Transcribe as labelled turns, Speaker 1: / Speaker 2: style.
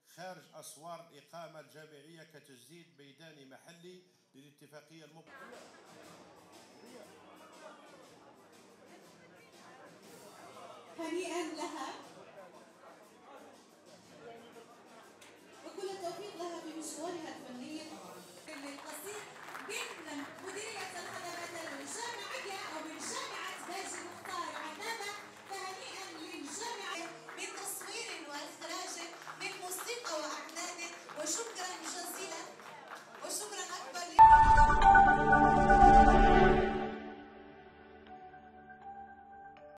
Speaker 1: خارج أسوار الإقامة الجامعية كتجديد ميداني محلي للاتفاقية
Speaker 2: هنيئا لها.